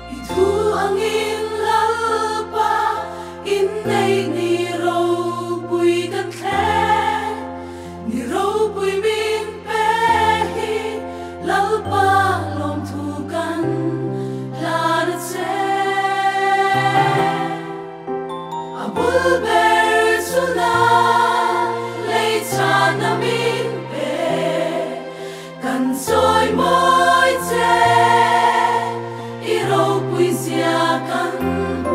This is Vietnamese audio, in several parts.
thu angin lalpa in nei ni ro pui kan the ni ro pui min pe hi lalpa lom thu kan la na che abul ber suna lei cha na min pe kan soi moi che iro pui sia kan bu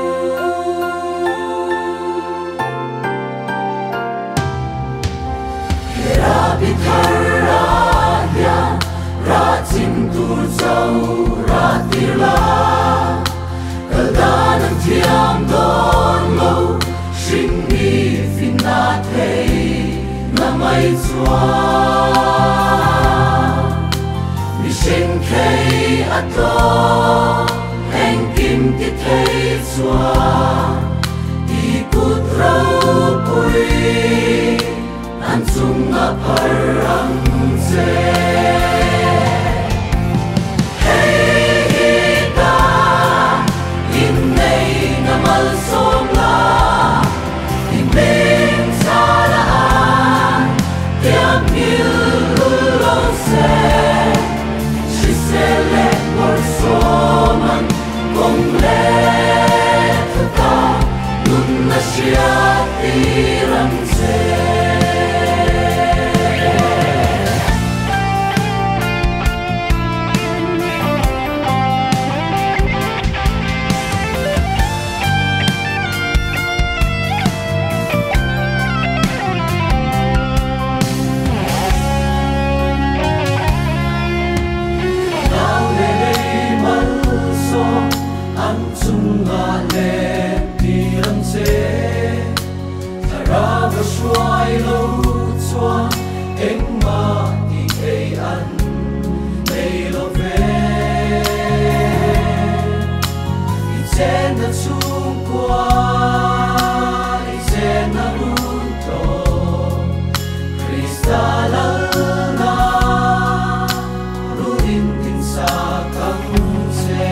ra bi thara ya ra chim tu chau ra ti la kaldan ang thiam don lo sing ni fin na thei na mai chua mi sing khei ato heng kim ti thei chua ti put ro pui an chung a parang che xoay lâu choa em mà đi cây ăn đây lo về đi trên đã chung qua đi trên đã luôn to Krista la na ruin tin sa kang se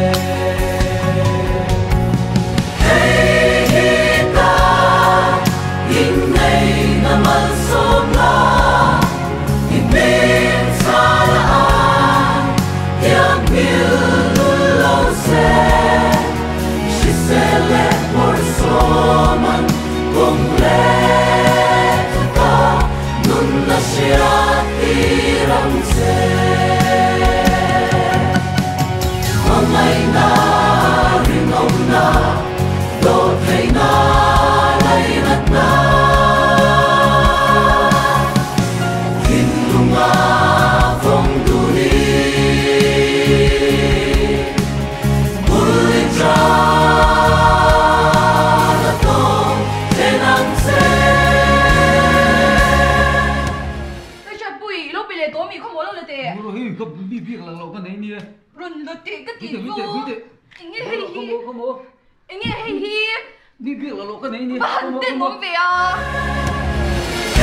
run lo ti cái gì vô anh nghe hay hi anh nghe hay hi đi biết là lộ cái này nè bạn tên muốn về à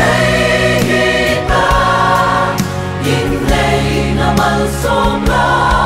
hey ta in nei na mal som la